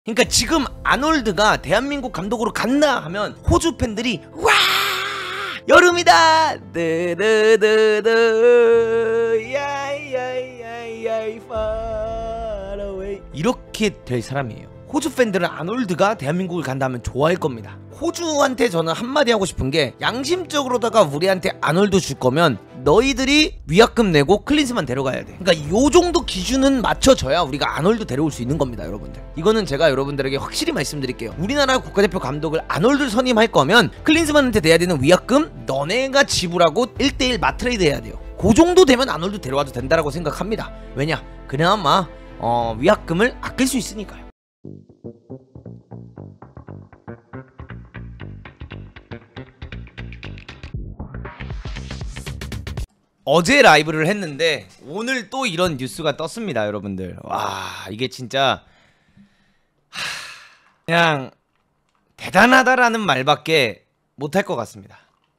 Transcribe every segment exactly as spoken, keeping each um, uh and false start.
그러니까 지금 아놀드가 대한민국 감독으로 간다 하면 호주 팬들이 와 여름이다 드드드드 야야야야야 far away 이렇게 될 사람이에요. 호주 팬들은 아놀드가 대한민국을 간다 하면 좋아할 겁니다. 호주한테 저는 한마디 하고 싶은 게, 양심적으로다가 우리한테 아놀드 줄 거면 너희들이 위약금 내고 클린스만 데려가야 돼. 그러니까 요 정도 기준은 맞춰줘야 우리가 아놀드 데려올 수 있는 겁니다, 여러분들. 이거는 제가 여러분들에게 확실히 말씀드릴게요. 우리나라 국가대표 감독을 아놀드를 선임할 거면 클린스만한테 내야 되는 위약금 너네가 지불하고 일 대 일 맞트레이드 해야 돼요. 그 정도 되면 아놀드 데려와도 된다라고 생각합니다. 왜냐? 그나마 어, 위약금을 아낄 수 있으니까요. 어제 라이브를 했는데 오늘 또 이런 뉴스가 떴습니다, 여러분들. 와, 이게 진짜 하... 그냥 대단하다라는 말밖에 못할 것 같습니다.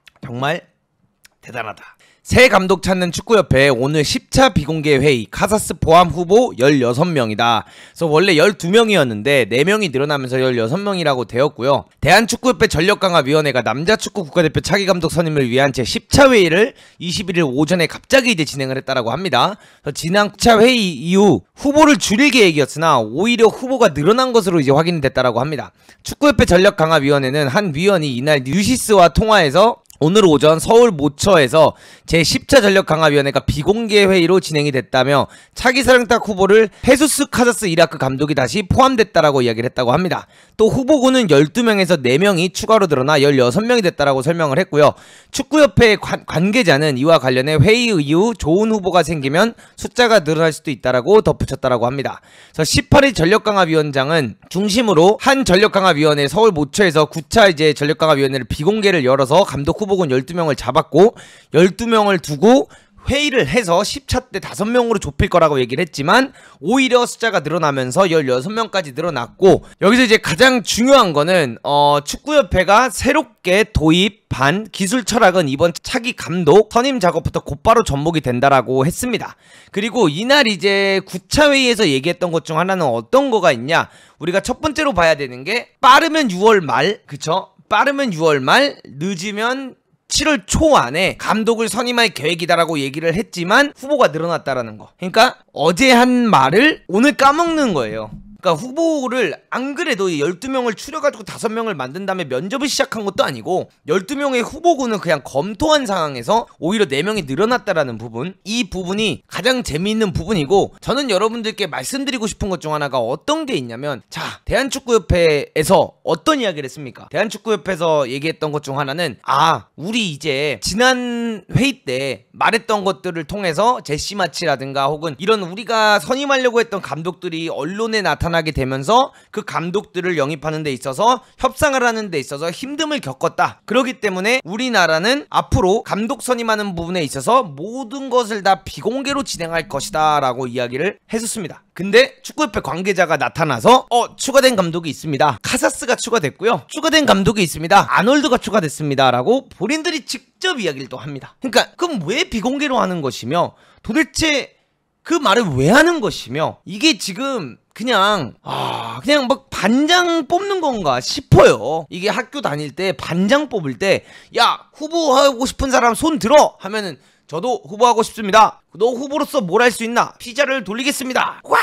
정말 대단하다. 새 감독 찾는 축구협회 오늘 십 차 비공개 회의, 카사스 포함 후보 열여섯 명이다. 그래서 원래 열두 명이었는데 네 명이 늘어나면서 열여섯 명이라고 되었고요. 대한축구협회 전력강화위원회가 남자축구 국가대표 차기 감독 선임을 위한 제십 차 회의를 이십일 일 오전에 갑자기 이제 진행을 했다라고 합니다. 그래서 지난 구 차 회의 이후 후보를 줄일 계획이었으나 오히려 후보가 늘어난 것으로 이제 확인이 됐다라고 합니다. 축구협회 전력강화위원회는 한 위원이 이날 뉴시스와 통화해서 오늘 오전 서울 모처에서 제십 차 전력강화위원회가 비공개 회의로 진행이 됐다며 차기 사령탑 후보를 헤수스 카사스 이라크 감독이 다시 포함됐다라고 이야기를 했다고 합니다. 또 후보군은 열두 명에서 네 명이 추가로 늘어나 열여섯 명이 됐다라고 설명을 했고요. 축구협회 관, 관계자는 이와 관련해 회의 이후 좋은 후보가 생기면 숫자가 늘어날 수도 있다라고 덧붙였다라고 합니다. 그래서 십팔 일 전력강화위원장은 중심으로 한 전력강화위원회 서울 모처에서 구 차 이제 전력강화위원회를 비공개를 열어서 감독 후보 후보군 열두 명을 잡았고, 열두 명을 두고 회의를 해서 십 차 때 다섯 명으로 좁힐 거라고 얘기를 했지만 오히려 숫자가 늘어나면서 열여섯 명까지 늘어났고, 여기서 이제 가장 중요한 거는 어, 축구협회가 새롭게 도입한 기술 철학은 이번 차기 감독 선임 작업부터 곧바로 접목이 된다라고 했습니다. 그리고 이날 이제 구 차 회의에서 얘기했던 것 중 하나는 어떤 거가 있냐, 우리가 첫 번째로 봐야 되는 게 빠르면 유월 말, 그쵸? 빠르면 유월 말, 늦으면 칠월 초 안에 감독을 선임할 계획이다라고 얘기를 했지만 후보가 늘어났다라는 거. 그러니까 어제 한 말을 오늘 까먹는 거예요. 그러니까 후보를 안 그래도 열두 명을 추려가지고 다섯 명을 만든 다음에 면접을 시작한 것도 아니고 열두 명의 후보군을 그냥 검토한 상황에서 오히려 네 명이 늘어났다라는 부분, 이 부분이 가장 재미있는 부분이고, 저는 여러분들께 말씀드리고 싶은 것 중 하나가 어떤 게 있냐면, 자, 대한축구협회에서 어떤 이야기를 했습니까? 대한축구협회에서 얘기했던 것 중 하나는, 아, 우리 이제 지난 회의 때 말했던 것들을 통해서 제시마치라든가 혹은 이런 우리가 선임하려고 했던 감독들이 언론에 나타나 하게 되면서 그 감독들을 영입하는 데 있어서 협상을 하는 데 있어서 힘듦을 겪었다. 그렇기 때문에 우리나라는 앞으로 감독 선임하는 부분에 있어서 모든 것을 다 비공개로 진행할 것이다 라고 이야기를 했었습니다. 근데 축구협회 관계자가 나타나서 어 추가된 감독이 있습니다. 카사스가 추가됐고요. 추가된 감독이 있습니다. 아놀드가 추가됐습니다 라고 본인들이 직접 이야기를 또 합니다. 그러니까 그럼 왜 비공개로 하는 것이며, 도대체 그 말을 왜 하는 것이며, 이게 지금 그냥 아 그냥 막 반장 뽑는 건가 싶어요. 이게 학교 다닐 때 반장 뽑을 때 야 후보하고 싶은 사람 손 들어 하면은 저도 후보하고 싶습니다. 너 후보로서 뭘 할 수 있나? 피자를 돌리겠습니다. 와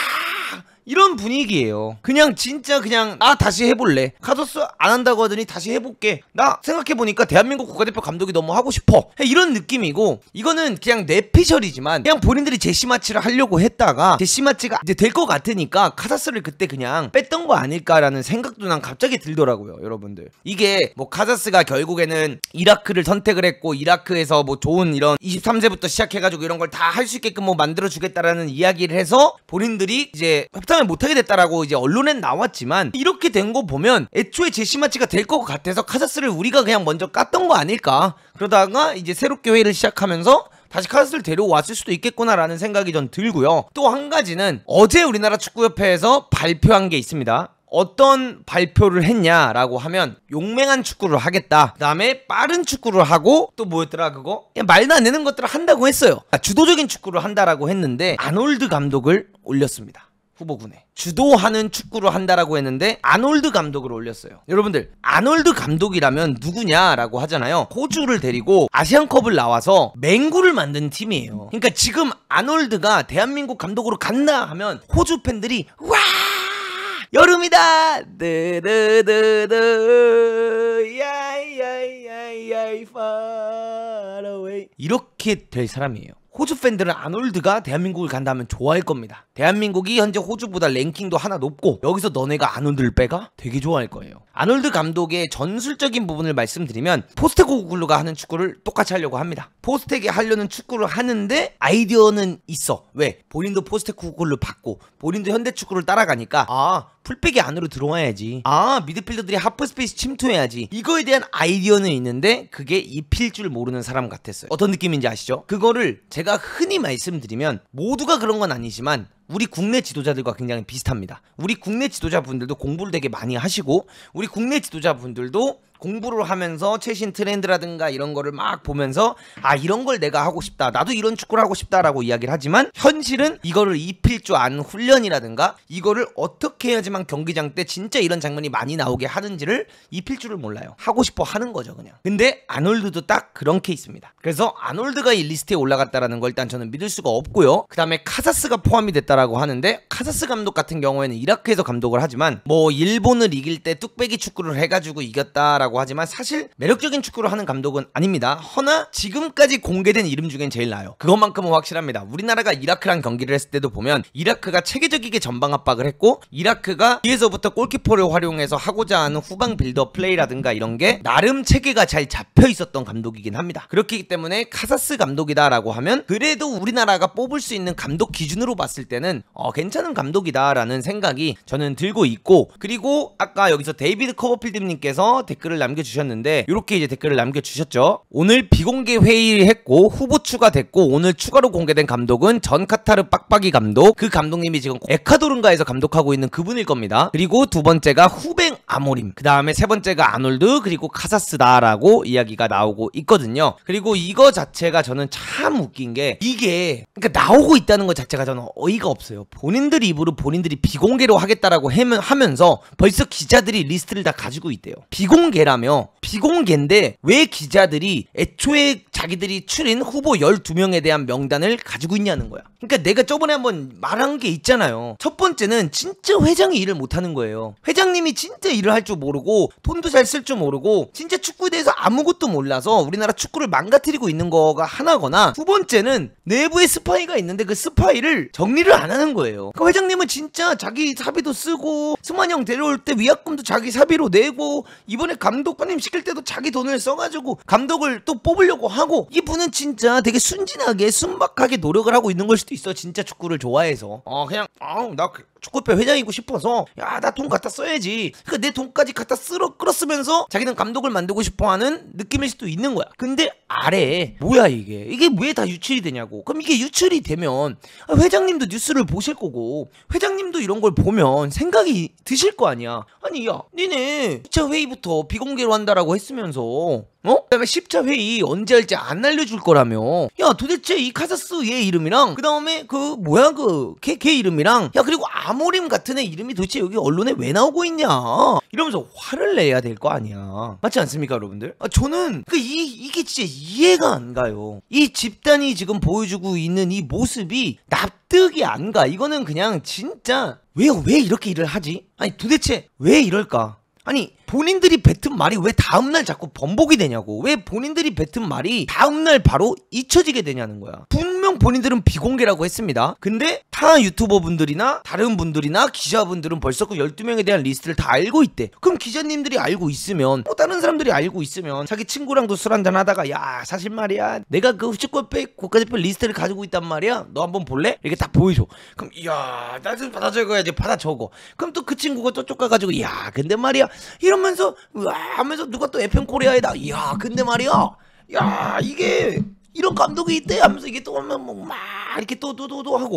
이런 분위기예요. 그냥 진짜 그냥 나 다시 해볼래. 카사스 안 한다고 하더니 다시 해볼게. 나 생각해보니까 대한민국 국가대표 감독이 너무 하고 싶어. 이런 느낌이고, 이거는 그냥 뇌피셜이지만 그냥 본인들이 제시마치를 하려고 했다가 제시마치가 이제 될 것 같으니까 카사스를 그때 그냥 뺐던 거 아닐까라는 생각도 난 갑자기 들더라고요, 여러분들. 이게 뭐 카사스가 결국에는 이라크를 선택을 했고 이라크에서 뭐 좋은 이런 이십삼 세부터 시작해가지고 이런 걸 다 할 수 있게끔 뭐 만들어주겠다라는 이야기를 해서 본인들이 이제 협상 못하게 됐다라고 이제 언론엔 나왔지만, 이렇게 된 거 보면 애초에 제시마치가 될 것 같아서 카사스를 우리가 그냥 먼저 깠던 거 아닐까. 그러다가 이제 새롭게 회의를 시작하면서 다시 카사스를 데려왔을 수도 있겠구나라는 생각이 전 들고요. 또 한 가지는 어제 우리나라 축구협회에서 발표한 게 있습니다. 어떤 발표를 했냐라고 하면 용맹한 축구를 하겠다, 그 다음에 빠른 축구를 하고 또 뭐였더라 그거? 그냥 말도 안 되는 것들을 한다고 했어요. 주도적인 축구를 한다라고 했는데 아놀드 감독을 올렸습니다. 후보군에 주도하는 축구를 한다라고 했는데 아놀드 감독을 올렸어요. 여러분들 아놀드 감독이라면 누구냐라고 하잖아요. 호주를 데리고 아시안컵을 나와서 맹구를 만든 팀이에요. 그러니까 지금 아놀드가 대한민국 감독으로 간다 하면 호주 팬들이 와 여름이다 드드드드 야야야야야 far away 이렇게 될 사람이에요. 호주 팬들은 아놀드가 대한민국을 간다면 좋아할 겁니다. 대한민국이 현재 호주보다 랭킹도 하나 높고 여기서 너네가 아놀드를 빼가? 되게 좋아할 거예요. 아놀드 감독의 전술적인 부분을 말씀드리면 포스테코글루가 하는 축구를 똑같이 하려고 합니다. 포스텍이 하려는 축구를 하는데 아이디어는 있어. 왜? 본인도 포스테코글루 받고 본인도 현대 축구를 따라가니까 아 풀백이 안으로 들어와야지. 아 미드필더들이 하프 스페이스 침투해야지. 이거에 대한 아이디어는 있는데 그게 입힐 줄 모르는 사람 같았어요. 어떤 느낌인지 아시죠? 그거를 제가 흔히 말씀드리면 모두가 그런 건 아니지만 우리 국내 지도자들과 굉장히 비슷합니다. 우리 국내 지도자분들도 공부를 되게 많이 하시고 우리 국내 지도자분들도 공부를 하면서 최신 트렌드라든가 이런 거를 막 보면서 아 이런 걸 내가 하고 싶다 나도 이런 축구를 하고 싶다라고 이야기를 하지만 현실은 이거를 입힐 줄 아는 훈련이라든가 이거를 어떻게 해야지만 경기장 때 진짜 이런 장면이 많이 나오게 하는지를 입힐 줄을 몰라요. 하고 싶어 하는 거죠 그냥. 근데 아놀드도 딱 그런 케이스입니다. 그래서 아놀드가 이 리스트에 올라갔다라는 걸 일단 저는 믿을 수가 없고요. 그 다음에 카사스가 포함이 됐다라고 하는데 카사스 감독 같은 경우에는 이라크에서 감독을 하지만 뭐 일본을 이길 때 뚝배기 축구를 해가지고 이겼다라고 하지만 사실 매력적인 축구를 하는 감독은 아닙니다. 허나 지금까지 공개된 이름 중엔 제일 나아요. 그것만큼은 확실합니다. 우리나라가 이라크랑 경기를 했을 때도 보면 이라크가 체계적이게 전방 압박을 했고 이라크가 뒤에서부터 골키퍼를 활용해서 하고자 하는 후방 빌드업 플레이라든가 이런 게 나름 체계가 잘 잡혀 있었던 감독이긴 합니다. 그렇기 때문에 카사스 감독이다라고 하면 그래도 우리나라가 뽑을 수 있는 감독 기준으로 봤을 때는 어, 괜찮은 감독이다라는 생각이 저는 들고 있고 그리고 아까 여기서 데이비드 커버필드님께서 댓글을 남겨주셨는데 이렇게 이제 댓글을 남겨주셨죠. 오늘 비공개 회의를 했고 후보 추가됐고 오늘 추가로 공개된 감독은 전 카타르 빡빡이 감독 그 감독님이 지금 에콰도르인가에서 감독하고 있는 그분일 겁니다. 그리고 두 번째가 후뱅 아모림 그 다음에 세 번째가 아놀드 그리고 카사스다라고 이야기가 나오고 있거든요. 그리고 이거 자체가 저는 참 웃긴 게 이게 그러니까 나오고 있다는 것 자체가 저는 어이가 없어요. 본인들 입으로 본인들이 비공개로 하겠다라고 하면서 벌써 기자들이 리스트를 다 가지고 있대요. 비공개라며 비공개인데 왜 기자들이 애초에 자기들이 추린 후보 열두 명에 대한 명단을 가지고 있냐는 거야. 그러니까 내가 저번에 한번 말한 게 있잖아요. 첫 번째는 진짜 회장이 일을 못하는 거예요. 회장님이 진짜 일을 할 줄 모르고 돈도 잘 쓸 줄 모르고 진짜 축구에 대해서 아무것도 몰라서 우리나라 축구를 망가뜨리고 있는 거가 하나거나 두 번째는 내부에 스파이가 있는데 그 스파이를 정리를 안 하는 거예요. 그러니까 회장님은 진짜 자기 사비도 쓰고 승만이 형 데려올 때 위약금도 자기 사비로 내고 이번에 감독님 시킬 때도 자기 돈을 써가지고 감독을 또 뽑으려고 하고 이분은 진짜 되게 순진하게 순박하게 노력을 하고 있는 걸 수도 있어. 진짜 축구를 좋아해서 어 그냥 아나 축구협회 회장이고 싶어서 야 나 돈 갖다 써야지. 그러니까 내 돈까지 갖다 쓸어 끌었으면서 자기는 감독을 만들고 싶어하는 느낌일 수도 있는 거야. 근데 아래 뭐야 이게 이게 왜 다 유출이 되냐고. 그럼 이게 유출이 되면 회장님도 뉴스를 보실 거고 회장님도 이런 걸 보면 생각이 드실 거 아니야. 아니 야 니네 십 차 회의부터 비공개로 한다라고 했으면서 어? 그 다음에 십 차 회의 언제 할지 안 알려줄 거라며. 야 도대체 이 카사스 얘 이름이랑 그 다음에 그 뭐야 그 걔 걔 이름이랑 야 그리고 아모림 같은 애 이름이 도대체 여기 언론에 왜 나오고 있냐 이러면서 화를 내야 될 거 아니야. 맞지 않습니까 여러분들? 아, 저는 그 이, 이게 진짜 이해가 안 가요. 이 집단이 지금 보여주고 있는 이 모습이 납득이 안 가. 이거는 그냥 진짜 왜 왜 이렇게 일을 하지? 아니 도대체 왜 이럴까? 아니 본인들이 뱉은 말이 왜 다음날 자꾸 번복이 되냐고. 왜 본인들이 뱉은 말이 다음날 바로 잊혀지게 되냐는 거야. 분명 본인들은 비공개라고 했습니다. 근데 타 유튜버 분들이나 다른 분들이나 기자분들은 벌써 그 열두 명에 대한 리스트를 다 알고 있대. 그럼 기자님들이 알고 있으면 뭐 다른 사람들이 알고 있으면 자기 친구랑도 술 한잔 하다가 야 사실 말이야 내가 그 축구협회 국가대표 리스트를 가지고 있단 말이야 너 한번 볼래? 이렇게 딱 보여줘. 그럼 야 나 좀 받아 적어야지. 받아 적어. 그럼 또 그 친구가 저쪽 가가지고 야 근데 말이야 이런 하면서 으아 하면서 누가 또 에프엠 코리아에다 야 근데 말이야 야 이게 이런 감독이 있대 하면서 이게 또 오면 뭐 막 이렇게 또 또 또 또 하고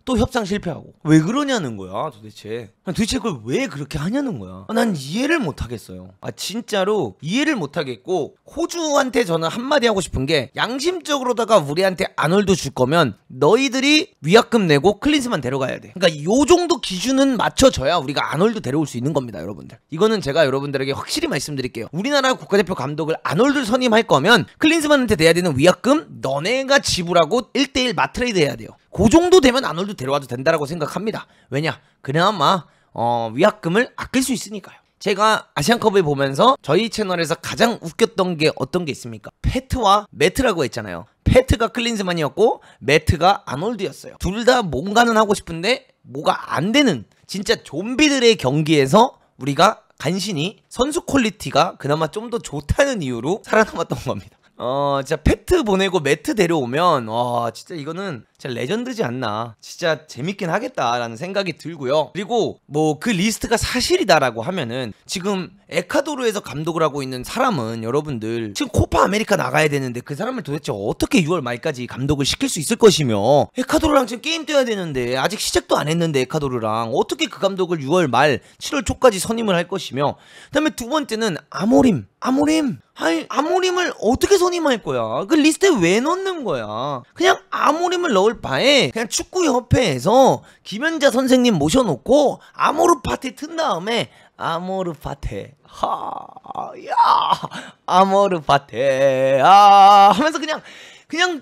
또 협상 실패하고. 왜 그러냐는 거야 도대체. 도대체 그걸 왜 그렇게 하냐는 거야. 아, 난 이해를 못 하겠어요. 아 진짜로 이해를 못 하겠고, 호주한테 저는 한마디 하고 싶은 게, 양심적으로다가 우리한테 아놀드 줄 거면 너희들이 위약금 내고 클린스만 데려가야 돼. 그러니까 요 정도 기준은 맞춰줘야 우리가 아놀드 데려올 수 있는 겁니다 여러분들. 이거는 제가 여러분들에게 확실히 말씀드릴게요. 우리나라 국가대표 감독을 아놀드 선임할 거면 클린스만한테 내야 되는 위약금 너네가 지불하고 일 대 일 맞트레이드 해야 돼요. 그 정도 되면 아놀드 데려와도 된다라고 생각합니다. 왜냐? 그나마 어, 위약금을 아낄 수 있으니까요. 제가 아시안컵을 보면서 저희 채널에서 가장 웃겼던 게 어떤 게 있습니까? 패트와 매트라고 했잖아요. 패트가 클린스만이었고 매트가 아놀드였어요. 둘 다 뭔가는 하고 싶은데 뭐가 안 되는, 진짜 좀비들의 경기에서 우리가 간신히 선수 퀄리티가 그나마 좀 더 좋다는 이유로 살아남았던 겁니다. 어 진짜 패트 보내고 매트 데려오면 와 진짜 이거는 진짜 레전드지 않나. 진짜 재밌긴 하겠다라는 생각이 들고요. 그리고 뭐 그 리스트가 사실이다라고 하면은, 지금 에콰도르에서 감독을 하고 있는 사람은 여러분들 지금 코파 아메리카 나가야 되는데 그 사람을 도대체 어떻게 유월 말까지 감독을 시킬 수 있을 것이며, 에콰도르랑 지금 게임 뛰어야 되는데 아직 시작도 안 했는데 에콰도르랑 어떻게 그 감독을 유월 말 칠월 초까지 선임을 할 것이며, 그 다음에 두 번째는 아모림 아모림 아니 아모림을 어떻게 선임할 거야. 그 리스트에 왜 넣는 거야. 그냥 아모림을 넣을 바에 그냥 축구협회에서 김연자 선생님 모셔놓고 아모르 파티 튼 다음에 아모르 파테 하야 아모르 파테 아 하면서 그냥 그냥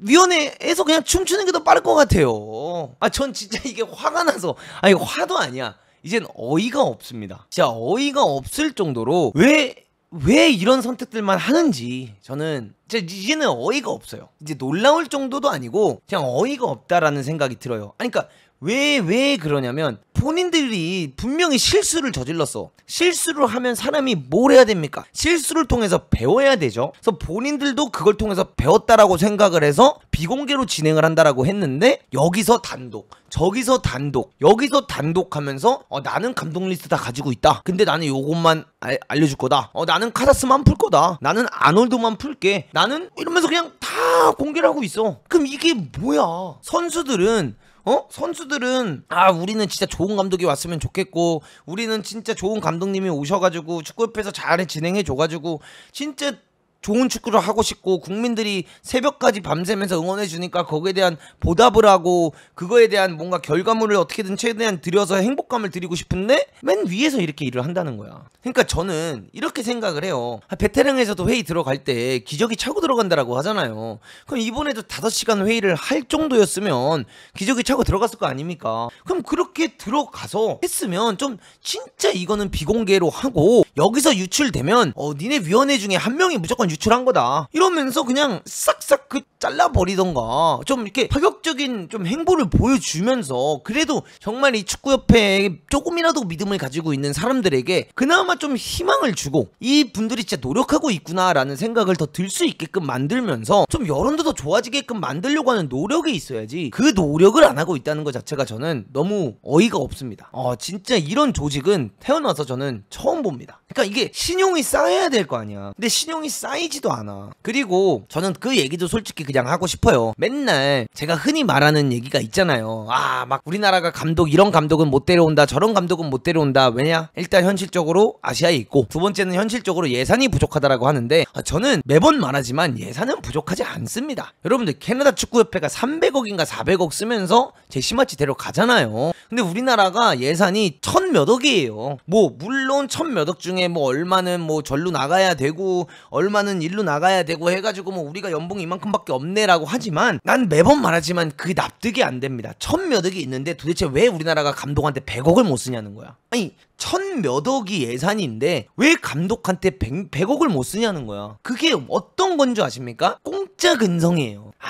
위원회에서 그냥 춤추는 게 더 빠를 것 같아요. 아 전 진짜 이게 화가 나서, 아 이거 화도 아니야, 이젠 어이가 없습니다. 진짜 어이가 없을 정도로 왜 왜 이런 선택들만 하는지 저는 진짜 이제는 어이가 없어요. 이제 놀라울 정도도 아니고 그냥 어이가 없다라는 생각이 들어요. 아니 그러니까 왜 왜 그러냐면, 본인들이 분명히 실수를 저질렀어. 실수를 하면 사람이 뭘 해야 됩니까? 실수를 통해서 배워야 되죠. 그래서 본인들도 그걸 통해서 배웠다라고 생각을 해서 비공개로 진행을 한다라고 했는데, 여기서 단독, 저기서 단독, 여기서 단독 하면서 어, 나는 감독 리스트 다 가지고 있다. 근데 나는 요것만 알, 알려줄 거다. 어, 나는 카사스만 풀 거다. 나는 아놀드만 풀게. 나는 이러면서 그냥 다 공개를 하고 있어. 그럼 이게 뭐야? 선수들은 어? 선수들은 아 우리는 진짜 좋은 감독이 왔으면 좋겠고, 우리는 진짜 좋은 감독님이 오셔가지고 축구협회에서 잘 진행해줘가지고 진짜 좋은 축구를 하고 싶고, 국민들이 새벽까지 밤새면서 응원해주니까 거기에 대한 보답을 하고 그거에 대한 뭔가 결과물을 어떻게든 최대한 들여서 행복감을 드리고 싶은데 맨 위에서 이렇게 일을 한다는 거야. 그러니까 저는 이렇게 생각을 해요. 베테랑에서도 회의 들어갈 때 기저귀 차고 들어간다라고 하잖아요. 그럼 이번에도 다섯 시간 회의를 할 정도였으면 기저귀 차고 들어갔을 거 아닙니까? 그럼 그렇게 들어가서 했으면 좀 진짜 이거는 비공개로 하고, 여기서 유출되면 어 니네 위원회 중에 한 명이 무조건 유출한 거다 이러면서 그냥 싹싹 그 잘라버리던가, 좀 이렇게 파격적인 좀 행보를 보여주면서, 그래도 정말 이 축구협회에 조금이라도 믿음을 가지고 있는 사람들에게 그나마 좀 희망을 주고, 이 분들이 진짜 노력하고 있구나라는 생각을 더 들 수 있게끔 만들면서 좀 여론도 더 좋아지게끔 만들려고 하는 노력이 있어야지, 그 노력을 안 하고 있다는 것 자체가 저는 너무 어이가 없습니다. 어 진짜 이런 조직은 태어나서 저는 처음 봅니다. 그러니까 이게 신용이 쌓여야 될 거 아니야. 근데 신용이 쌓이지도 않아. 그리고 저는 그 얘기도 솔직히 그냥 하고 싶어요. 맨날 제가 흔히 말하는 얘기가 있잖아요. 아 막 우리나라가 감독, 이런 감독은 못 데려온다, 저런 감독은 못 데려온다. 왜냐? 일단 현실적으로 아시아에 있고, 두 번째는 현실적으로 예산이 부족하다라고 하는데, 아, 저는 매번 말하지만 예산은 부족하지 않습니다. 여러분들 캐나다 축구협회가 삼백억인가 사백억 쓰면서 제시마치 데려가잖아요. 근데 우리나라가 예산이 천 몇 억이에요. 뭐 물론 천 몇 억 중에 뭐 얼마는 뭐 절로 나가야 되고 얼마는 일로 나가야 되고 해가지고 뭐 우리가 연봉 이만큼밖에 없네라고 하지만, 난 매번 말하지만 그게 납득이 안 됩니다. 천 몇 억이 있는데 도대체 왜 우리나라가 감독한테 백억을 못 쓰냐는 거야. 아니 천 몇 억이 예산인데 왜 감독한테 백, 백억을 못 쓰냐는 거야. 그게 어떤 건 줄 아십니까? 공짜 근성이에요. 아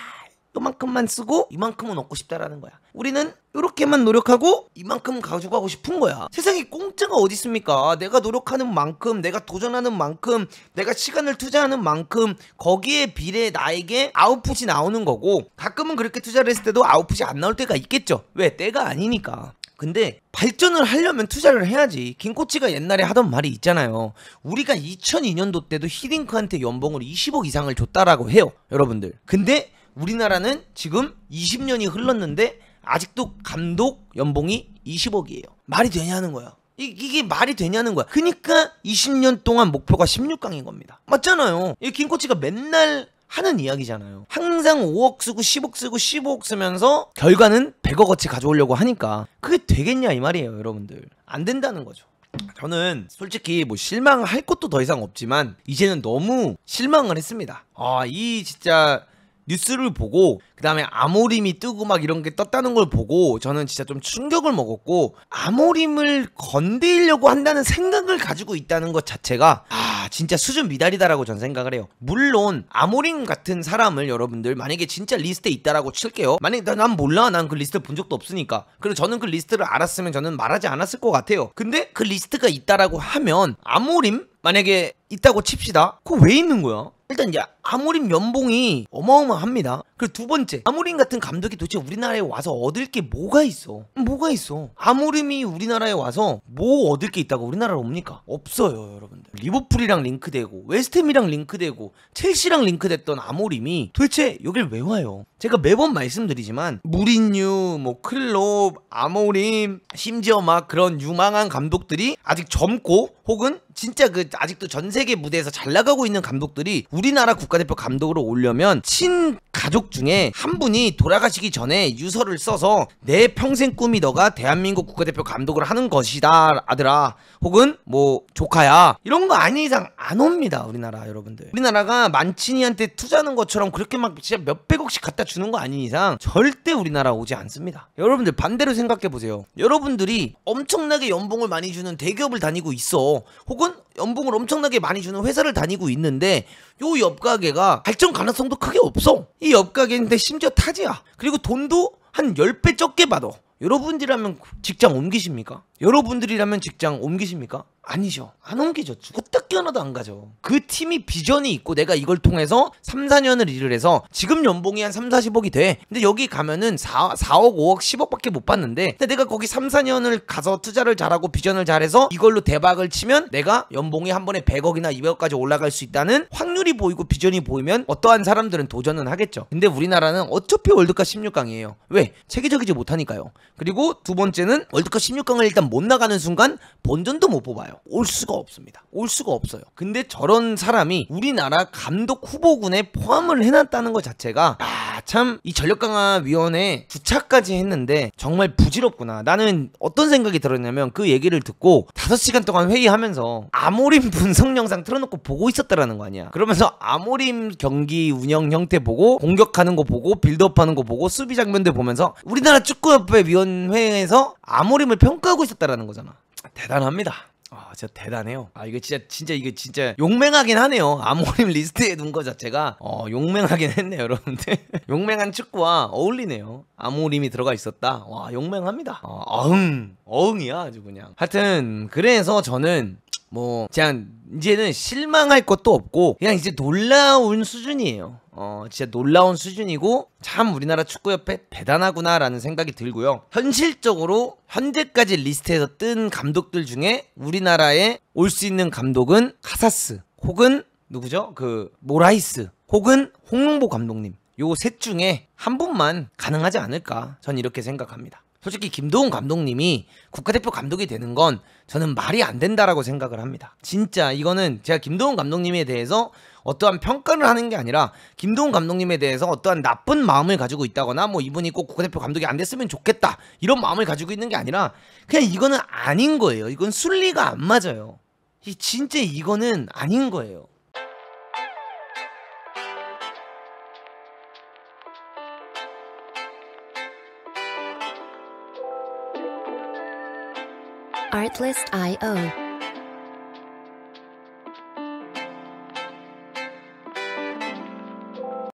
이만큼만 쓰고 이만큼은 얻고 싶다라는 거야. 우리는 이렇게만 노력하고 이만큼 가지고 가고 싶은 거야. 세상에 공짜가 어디 있습니까? 내가 노력하는 만큼, 내가 도전하는 만큼, 내가 시간을 투자하는 만큼 거기에 비례 나에게 아웃풋이 나오는 거고, 가끔은 그렇게 투자를 했을 때도 아웃풋이 안 나올 때가 있겠죠. 왜? 때가 아니니까. 근데 발전을 하려면 투자를 해야지. 김코치가 옛날에 하던 말이 있잖아요. 우리가 이천이 년도 때도 히딩크한테 연봉을 이십억 이상을 줬다라고 해요, 여러분들. 근데 우리나라는 지금 이십 년이 흘렀는데 아직도 감독 연봉이 이십억이에요. 말이 되냐는 거야. 이, 이게 말이 되냐는 거야. 그니까 이십 년 동안 목표가 십육 강인 겁니다. 맞잖아요. 이 김코치가 맨날 하는 이야기잖아요. 항상 오억 쓰고 십억 쓰고 십오억 쓰면서 결과는 백억어치 가져오려고 하니까 그게 되겠냐 이 말이에요, 여러분들. 안 된다는 거죠. 저는 솔직히 뭐 실망할 것도 더 이상 없지만 이제는 너무 실망을 했습니다. 아, 이 진짜 뉴스를 보고 그 다음에 아모림이 뜨고 막 이런 게 떴다는 걸 보고 저는 진짜 좀 충격을 먹었고, 아모림을 건드리려고 한다는 생각을 가지고 있다는 것 자체가 아 진짜 수준 미달이다라고 전 생각을 해요. 물론 아모림 같은 사람을 여러분들 만약에 진짜 리스트에 있다라고 칠게요. 만약에 난 몰라, 난 그 리스트를 본 적도 없으니까. 그리고 저는 그 리스트를 알았으면 저는 말하지 않았을 것 같아요. 근데 그 리스트가 있다라고 하면 아모림 만약에 있다고 칩시다. 그거 왜 있는 거야? 일단 이제 아모림 연봉이 어마어마합니다. 그리고 두 번째, 아모림 같은 감독이 도대체 우리나라에 와서 얻을 게 뭐가 있어? 뭐가 있어? 아모림이 우리나라에 와서 뭐 얻을 게 있다고 우리나라로 옵니까? 없어요, 여러분들. 리버풀이랑 링크되고 웨스트햄이랑 링크되고 첼시랑 링크됐던 아모림이 도대체 여길 왜 와요? 제가 매번 말씀드리지만 무린유, 뭐 클롭, 아모림, 심지어 막 그런 유망한 감독들이 아직 젊고 혹은 진짜 그 아직도 전 세계 무대에서 잘 나가고 있는 감독들이 우리나라 국가대표 감독으로 오려면 친 가족 중에 한 분이 돌아가시기 전에 유서를 써서 내 평생 꿈이 너가 대한민국 국가대표 감독을 하는 것이다 아들아, 혹은 뭐 조카야, 이런 거 아닌 이상 안 옵니다 우리나라. 여러분들, 우리나라가 만친이한테 투자하는 것처럼 그렇게 막 진짜 몇백억씩 갖다 주는 거 아닌 이상 절대 우리나라 오지 않습니다. 여러분들 반대로 생각해보세요. 여러분들이 엄청나게 연봉을 많이 주는 대기업을 다니고 있어, 혹은 연봉을 엄청나게 많이 주는 회사를 다니고 있는데 요 옆가게가 발전 가능성도 크게 없어. 이 옆가게인데 심지어 타지야. 그리고 돈도 한 십 배 적게 받아. 여러분들이라면 직장 옮기십니까? 여러분들이라면 직장 옮기십니까? 아니죠. 안 옮기죠. 죽었다 깨어나도 안 가죠. 그 팀이 비전이 있고 내가 이걸 통해서 삼, 사 년을 일을 해서 지금 연봉이 한 삼, 사십억이 돼. 근데 여기 가면은 사, 사억, 오억, 십억밖에 못 받는데, 근데 내가 거기 삼, 사 년을 가서 투자를 잘하고 비전을 잘해서 이걸로 대박을 치면 내가 연봉이 한 번에 백억이나 이백억까지 올라갈 수 있다는 확률이 보이고 비전이 보이면 어떠한 사람들은 도전은 하겠죠. 근데 우리나라는 어차피 월드컵 십육 강이에요. 왜? 체계적이지 못하니까요. 그리고 두 번째는 월드컵 십육 강을 일단 못 나가는 순간 본전도 못 뽑아요. 올 수가 없습니다. 올 수가 없어요. 근데 저런 사람이 우리나라 감독 후보군에 포함을 해놨다는 것 자체가 아 참 이 전력강화위원회 주차까지 했는데 정말 부질없구나. 나는 어떤 생각이 들었냐면 그 얘기를 듣고 다섯 시간 동안 회의하면서 아모림 분석 영상 틀어놓고 보고 있었다라는 거 아니야. 그러면서 아모림 경기 운영 형태 보고 공격하는 거 보고 빌드업하는 거 보고 수비 장면들 보면서 우리나라 축구협회 위원회에서 아모림을 평가하고 있었다라는 거잖아. 대단합니다. 아 진짜 대단해요. 아 이거 진짜 진짜 이게 진짜 용맹하긴 하네요. 아모림 리스트에 둔 거 자체가 어 용맹하긴 했네요, 여러분들. 용맹한 축구와 어울리네요. 아모림이 들어가 있었다. 와 용맹합니다. 어, 어흥 어흥이야 아주 그냥. 하여튼 그래서 저는 뭐 그냥 이제는 실망할 것도 없고 그냥 이제 놀라운 수준이에요. 어 진짜 놀라운 수준이고 참 우리나라 축구협회 대단하구나 라는 생각이 들고요. 현실적으로 현재까지 리스트에서 뜬 감독들 중에 우리나라에 올 수 있는 감독은 카사스 혹은 누구죠? 그 모라이스 혹은 홍명보 감독님, 요 셋 중에 한 분만 가능하지 않을까, 전 이렇게 생각합니다. 솔직히 김도훈 감독님이 국가대표 감독이 되는 건 저는 말이 안 된다라고 생각을 합니다. 진짜 이거는 제가 김도훈 감독님에 대해서 어떠한 평가를 하는 게 아니라 김도훈 감독님에 대해서 어떠한 나쁜 마음을 가지고 있다거나 뭐 이분이 꼭 국가대표 감독이 안 됐으면 좋겠다 이런 마음을 가지고 있는 게 아니라 그냥 이거는 아닌 거예요. 이건 순리가 안 맞아요. 이 진짜 이거는 아닌 거예요. Artlist 닷 아이오